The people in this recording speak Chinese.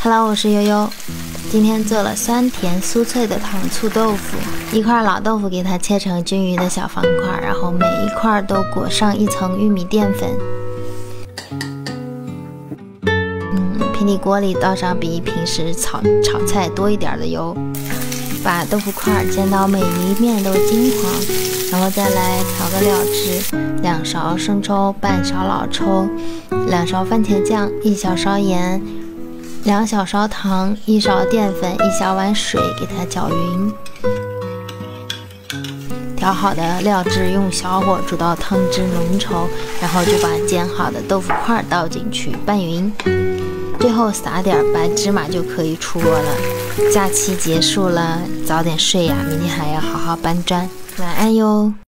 Hello， 我是悠悠。今天做了酸甜酥脆的糖醋豆腐。一块老豆腐给它切成均匀的小方块，然后每一块都裹上一层玉米淀粉。平底锅里倒上比平时炒菜多一点的油，把豆腐块煎到每一面都金黄，然后再来调个料汁：2勺生抽，半勺老抽，2勺番茄酱，1小勺盐，2小勺糖，1勺淀粉，1小碗水，给它搅匀。调好的料汁用小火煮到汤汁浓稠，然后就把煎好的豆腐块倒进去拌匀。最后撒点白芝麻就可以出锅了。假期结束了，早点睡呀，明天还要好好搬砖。晚安哟。